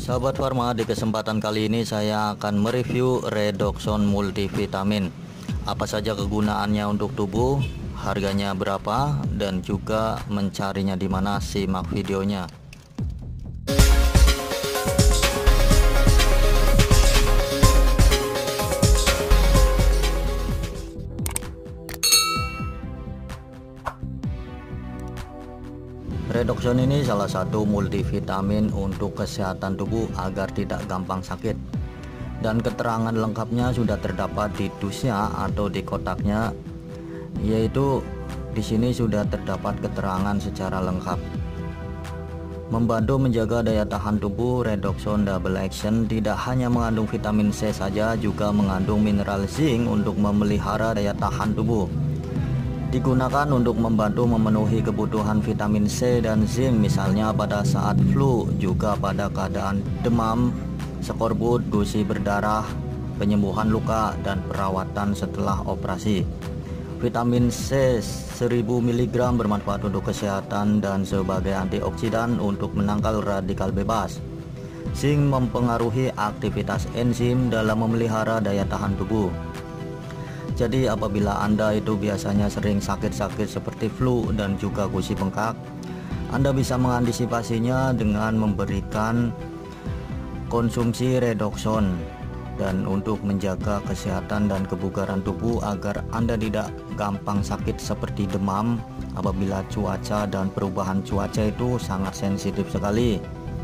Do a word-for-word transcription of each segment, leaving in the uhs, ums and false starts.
Sahabat Farma, di kesempatan kali ini saya akan mereview Redoxon multivitamin. Apa saja kegunaannya untuk tubuh, harganya berapa, dan juga mencarinya di mana. Simak videonya. Redoxon ini salah satu multivitamin untuk kesehatan tubuh agar tidak gampang sakit. Dan keterangan lengkapnya sudah terdapat di dusnya atau di kotaknya, yaitu di sini sudah terdapat keterangan secara lengkap. Membantu menjaga daya tahan tubuh, Redoxon Double Action tidak hanya mengandung vitamin C saja, juga mengandung mineral zinc untuk memelihara daya tahan tubuh. Digunakan untuk membantu memenuhi kebutuhan vitamin C dan zinc, misalnya pada saat flu, juga pada keadaan demam, skorbut, gusi berdarah, penyembuhan luka, dan perawatan setelah operasi. Vitamin C seribu miligram bermanfaat untuk kesehatan dan sebagai antioksidan untuk menangkal radikal bebas. Zinc mempengaruhi aktivitas enzim dalam memelihara daya tahan tubuh. Jadi apabila Anda itu biasanya sering sakit-sakit seperti flu dan juga gusi bengkak, Anda bisa mengantisipasinya dengan memberikan konsumsi Redoxon, dan untuk menjaga kesehatan dan kebugaran tubuh agar Anda tidak gampang sakit seperti demam apabila cuaca dan perubahan cuaca itu sangat sensitif sekali.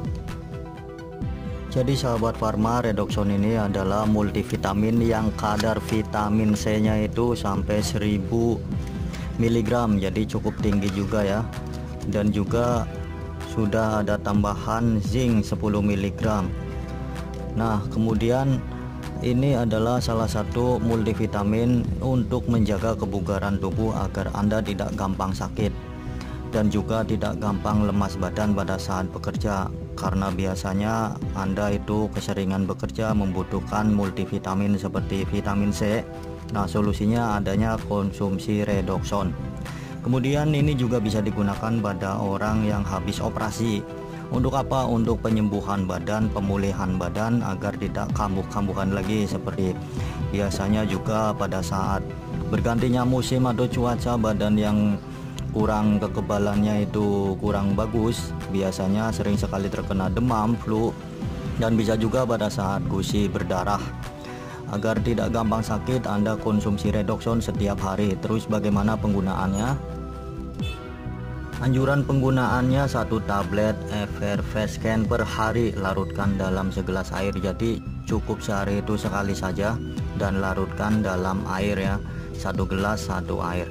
Jadi sahabat Farma, Redoxon ini adalah multivitamin yang kadar vitamin C nya itu sampai seribu miligram, jadi cukup tinggi juga ya. Dan juga sudah ada tambahan zinc sepuluh miligram. Nah, kemudian ini adalah salah satu multivitamin untuk menjaga kebugaran tubuh agar Anda tidak gampang sakit dan juga tidak gampang lemas badan pada saat bekerja, karena biasanya Anda itu keseringan bekerja membutuhkan multivitamin seperti vitamin C. Nah, solusinya adanya konsumsi Redoxon. Kemudian ini juga bisa digunakan pada orang yang habis operasi. Untuk apa? Untuk penyembuhan badan, pemulihan badan agar tidak kambuh-kambuhan lagi seperti biasanya. Juga pada saat bergantinya musim atau cuaca, badan yang kurang kekebalannya itu kurang bagus, biasanya sering sekali terkena demam, flu, dan bisa juga pada saat gusi berdarah. Agar tidak gampang sakit, Anda konsumsi Redoxon setiap hari. Terus bagaimana penggunaannya? Anjuran penggunaannya satu tablet Effervescent per hari, larutkan dalam segelas air. Jadi cukup sehari itu sekali saja dan larutkan dalam air ya, satu gelas satu air.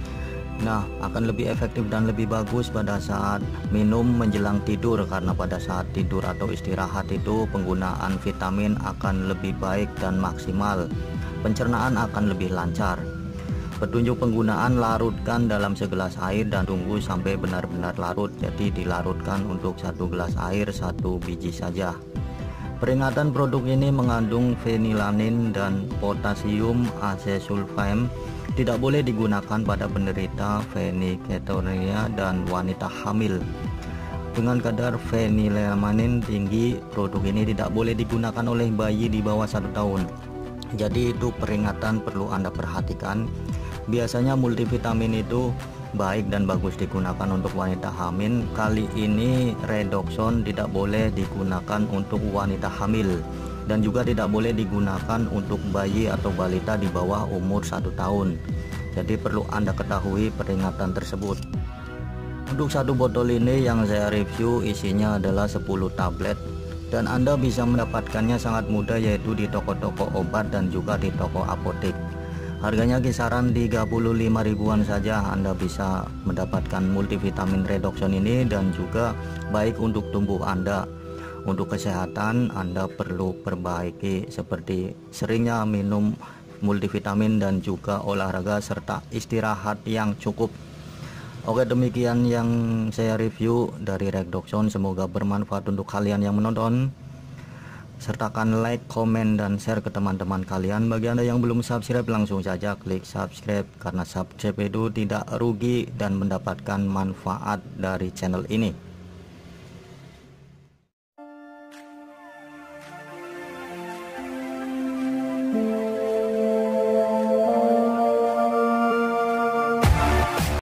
Nah, akan lebih efektif dan lebih bagus pada saat minum menjelang tidur, karena pada saat tidur atau istirahat itu penggunaan vitamin akan lebih baik dan maksimal. Pencernaan akan lebih lancar. Petunjuk penggunaan: larutkan dalam segelas air dan tunggu sampai benar-benar larut. Jadi dilarutkan untuk satu gelas air satu biji saja. Peringatan: produk ini mengandung fenilanin dan potasium asesulfam. Tidak boleh digunakan pada penderita feniketonuria dan wanita hamil. Dengan kadar fenilalanin tinggi, produk ini tidak boleh digunakan oleh bayi di bawah satu tahun. Jadi itu peringatan perlu Anda perhatikan. Biasanya multivitamin itu baik dan bagus digunakan untuk wanita hamil. Kali ini Redoxon tidak boleh digunakan untuk wanita hamil, dan juga tidak boleh digunakan untuk bayi atau balita di bawah umur satu tahun. Jadi perlu Anda ketahui peringatan tersebut. Untuk satu botol ini yang saya review isinya adalah sepuluh tablet, dan Anda bisa mendapatkannya sangat mudah, yaitu di toko-toko obat dan juga di toko apotek. Harganya kisaran tiga puluh lima ribuan saja. Anda bisa mendapatkan multivitamin Redoxon ini, dan juga baik untuk tubuh Anda. Untuk kesehatan Anda perlu perbaiki seperti seringnya minum multivitamin dan juga olahraga serta istirahat yang cukup. Oke, demikian yang saya review dari Redoxon. Semoga bermanfaat untuk kalian yang menonton. Sertakan like, komen, dan share ke teman-teman kalian. Bagi Anda yang belum subscribe, langsung saja klik subscribe, karena subscribe itu tidak rugi dan mendapatkan manfaat dari channel ini.